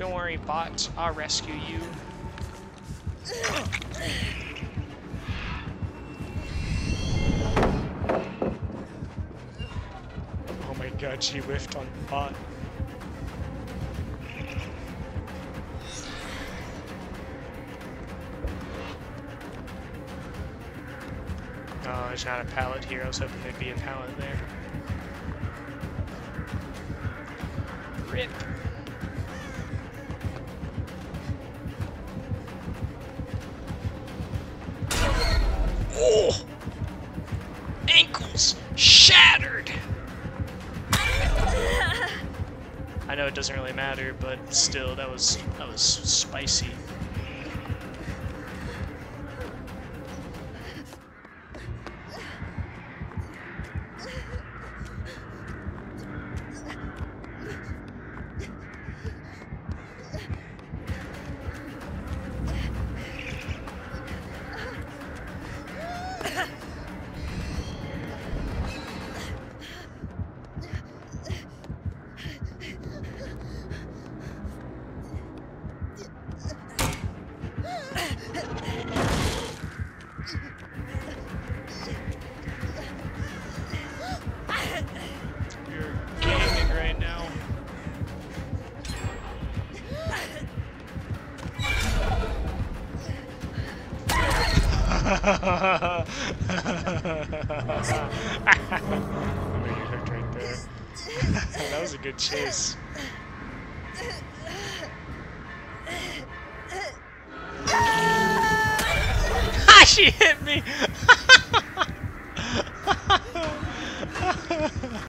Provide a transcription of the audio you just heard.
Don't worry, bot. I'll rescue you. Oh my god, she whiffed on the bot. Oh, there's not a pallet here. I was hoping there'd be a pallet there. Rip. Oh! Ankles shattered! I know it doesn't really matter, but still, that was spicy. I'm gonna get hooked right there. That was a good chase. She hit me!